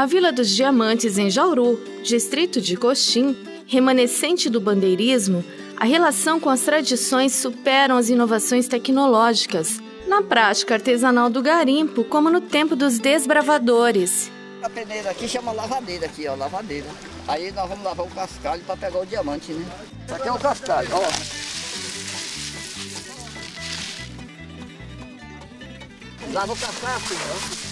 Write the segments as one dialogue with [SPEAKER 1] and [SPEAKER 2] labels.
[SPEAKER 1] Na Vila dos Diamantes, em Jauru, distrito de Coxim, remanescente do bandeirismo, a relação com as tradições superam as inovações tecnológicas, na prática artesanal do garimpo, como no tempo dos desbravadores.
[SPEAKER 2] A peneira aqui chama lavadeira, aqui, ó, lavadeira. Aí nós vamos lavar o cascalho para pegar o diamante, né? Isso aqui é o cascalho, ó. Lava o cascalho assim, ó.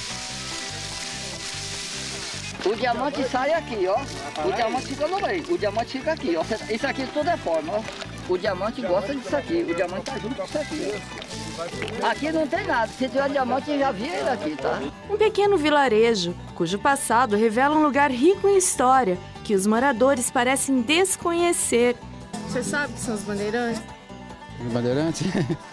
[SPEAKER 2] O diamante sai aqui, ó. O diamante fica no meio. O diamante fica aqui, ó. Isso aqui tudo é forma, ó. O diamante gosta disso aqui. O diamante tá junto com isso aqui, ó. Aqui não tem nada. Se tiver diamante, eu já vi ele aqui, tá?
[SPEAKER 1] Um pequeno vilarejo, cujo passado revela um lugar rico em história, que os moradores parecem desconhecer. Você sabe que são os bandeirantes?
[SPEAKER 3] Os bandeirantes?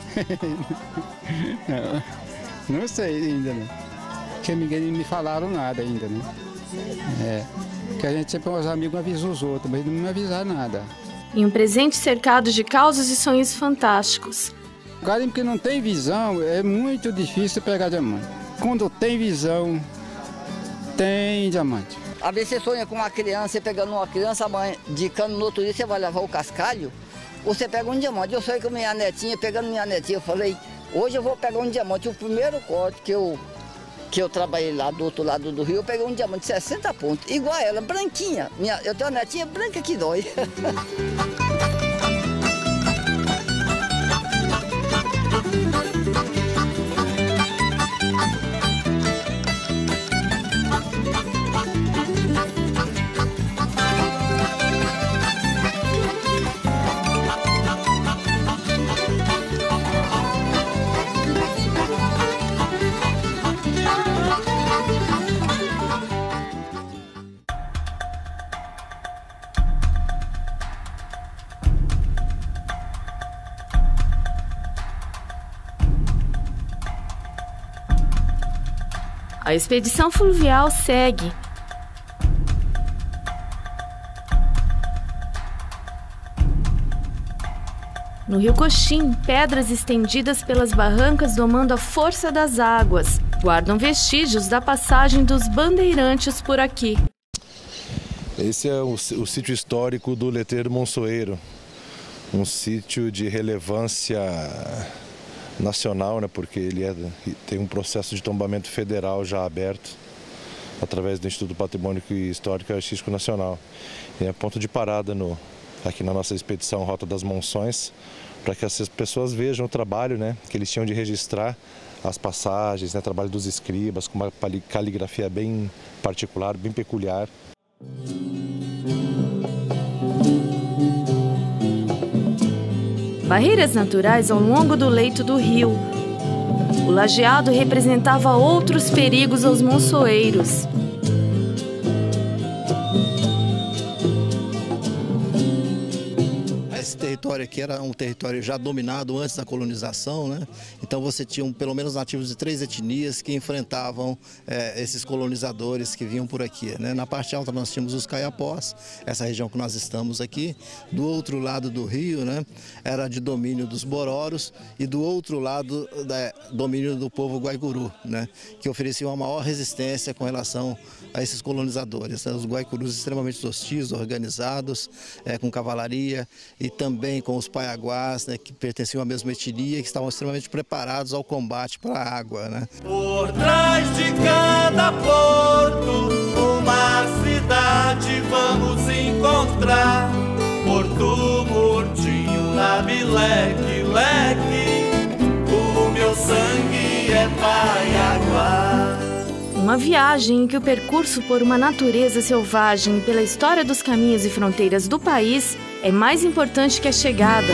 [SPEAKER 3] Não sei ainda, né? Porque ninguém me falaram nada ainda, né? Que a gente sempre, os amigos avisam os outros, mas não me avisaram nada.
[SPEAKER 1] Em um presente cercado de causos e sonhos fantásticos.
[SPEAKER 3] O garimpo que não tem visão é muito difícil pegar diamante. Quando tem visão, tem diamante.
[SPEAKER 2] Às vezes você sonha com uma criança, você pegando uma criança, amanhã, de cano no outro dia, você vai lavar o cascalho, ou você pega um diamante. Eu sonhei com minha netinha, pegando minha netinha, eu falei, hoje eu vou pegar um diamante. O primeiro corte que eu trabalhei lá do outro lado do rio, eu peguei um diamante de 60 pontos, igual a ela, branquinha. Eu tenho uma netinha branca que dói.
[SPEAKER 1] A expedição fluvial segue. No rio Coxim, pedras estendidas pelas barrancas domando a força das águas, guardam vestígios da passagem dos bandeirantes por aqui.
[SPEAKER 4] Esse é o sítio histórico do Letreiro Monçoeiro, um sítio de relevância nacional, né, porque ele tem um processo de tombamento federal já aberto através do Instituto Patrimônio Histórico e Artístico Nacional. E é ponto de parada aqui na nossa expedição Rota das Monções, para que essas pessoas vejam o trabalho, né, que eles tinham de registrar as passagens, né, trabalho dos escribas, com uma caligrafia bem particular, bem peculiar.
[SPEAKER 1] Barreiras naturais ao longo do leito do rio. O lajeado representava outros perigos aos monçoeiros.
[SPEAKER 5] Esse território aqui era um território já dominado antes da colonização, né? Então você tinha pelo menos nativos de 3 etnias que enfrentavam esses colonizadores que vinham por aqui, né? Na parte alta nós tínhamos os caiapós, essa região que nós estamos aqui. Do outro lado do rio, né, era de domínio dos bororos, e do outro lado domínio do povo guaicuru, né, que oferecia uma maior resistência com relação a esses colonizadores. Os guaicurus extremamente hostis, organizados, com cavalaria, e também com os paiaguás, né, que pertenciam à mesma etnia, que estavam extremamente preparados ao combate para a água, né?
[SPEAKER 6] Por trás de cada porto, uma cidade vamos encontrar. Porto Murtinho, Nabileque, Leque, o meu sangue é paiaguá.
[SPEAKER 1] Uma viagem em que o percurso por uma natureza selvagem e pela história dos caminhos e fronteiras do país é mais importante que a chegada.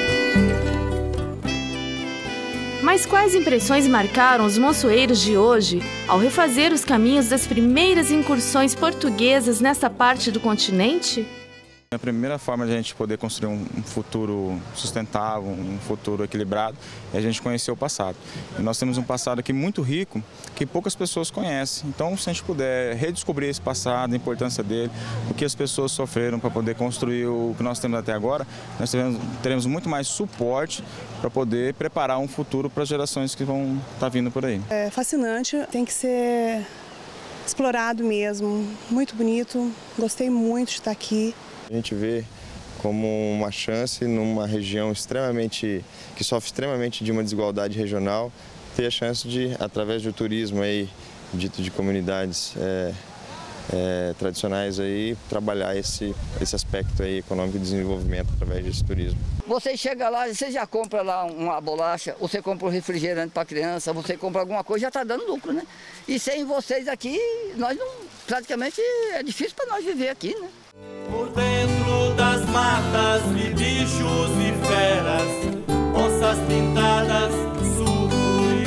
[SPEAKER 1] Mas quais impressões marcaram os monçoeiros de hoje ao refazer os caminhos das primeiras incursões portuguesas nessa parte do continente?
[SPEAKER 7] A primeira forma de a gente poder construir um futuro sustentável, um futuro equilibrado, é a gente conhecer o passado. E nós temos um passado aqui muito rico, que poucas pessoas conhecem. Então, se a gente puder redescobrir esse passado, a importância dele, o que as pessoas sofreram para poder construir o que nós temos até agora, nós teremos muito mais suporte para poder preparar um futuro para as gerações que vão estar vindo por aí.
[SPEAKER 8] É fascinante, tem que ser explorado mesmo, muito bonito, gostei muito de estar aqui.
[SPEAKER 9] A gente vê como uma chance numa região que sofre extremamente de uma desigualdade regional, ter a chance de, através do turismo aí, dito de comunidades tradicionais aí, trabalhar esse aspecto aí econômico de desenvolvimento através desse turismo.
[SPEAKER 2] Você chega lá, você já compra lá uma bolacha, você compra um refrigerante para a criança, você compra alguma coisa, já está dando lucro, né? E sem vocês aqui, nós não, praticamente é difícil para nós viver aqui, né?
[SPEAKER 6] Por dentro das matas vi bichos e feras, onças pintadas, sucuris,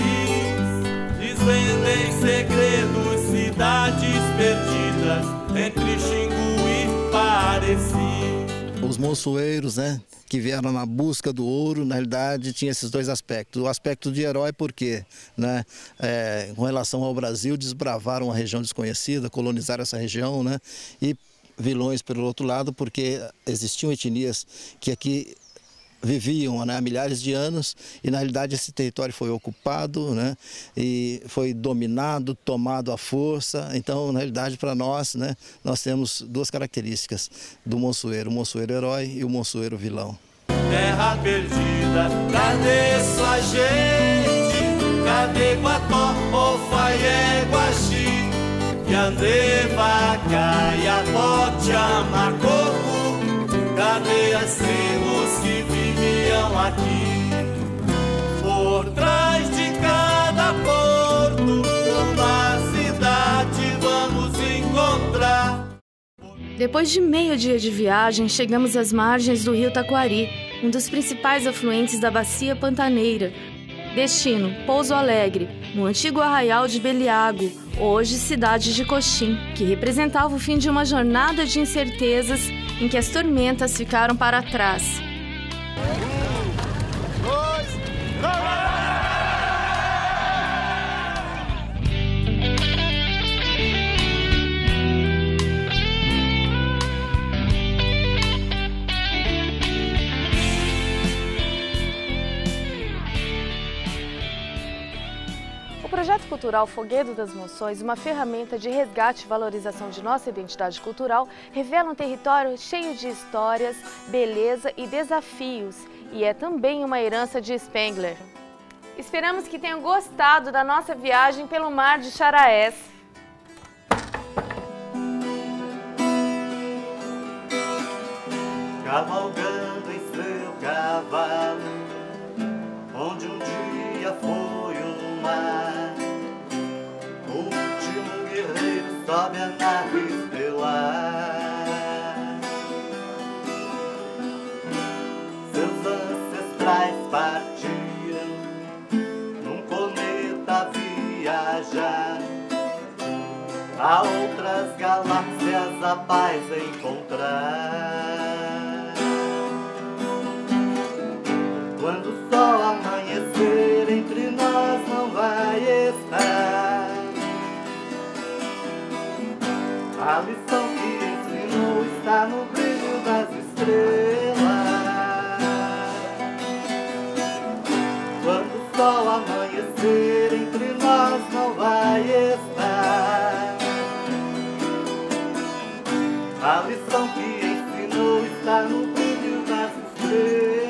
[SPEAKER 6] desvendem segredos, cidades perdidas, entre Xingu e Pareci.
[SPEAKER 5] Os monçoeiros, né, que vieram na busca do ouro, na realidade tinha esses dois aspectos. O aspecto de herói porque, né, com relação ao Brasil, desbravaram uma região desconhecida, colonizaram essa região, né, e vilões pelo outro lado, porque existiam etnias que aqui viviam, né, há milhares de anos e na realidade esse território foi ocupado, né, e foi dominado, tomado à força. Então, na realidade, para nós, né, nós temos duas características do monçoeiro, o monçoeiro herói e o monçoeiro vilão.
[SPEAKER 6] Terra perdida, cadê sua gente? Cadê Guató, Ofaié, Guaxi? Yandeva, Caia, Potia, Macoco, cadê as tribos que viviam aqui? Por trás de cada porto, uma cidade vamos encontrar.
[SPEAKER 1] Depois de meio dia de viagem, chegamos às margens do rio Taquari, um dos principais afluentes da Bacia Pantaneira. Destino, Pouso Alegre, no antigo arraial de Beliago, hoje cidade de Coxim, que representava o fim de uma jornada de incertezas em que as tormentas ficaram para trás. O projeto cultural Foguedo das Moções, uma ferramenta de resgate e valorização de nossa identidade cultural, revela um território cheio de histórias, beleza e desafios, e é também uma herança de Spengler. Esperamos que tenham gostado da nossa viagem pelo mar de Xaraés.
[SPEAKER 6] Cavalgando em seu cavalo, onde um dia foi o mar, o último guerreiro sobe a nave estelar. Seus ancestrais partiram num cometa a viajar, a outras galáxias a paz encontrar. Quando o sol amanhecer, entre nós não vai estar. A lição que ensinou está no brilho das estrelas. Quando o sol amanhecer, entre nós não vai estar. A lição que ensinou está no brilho das estrelas.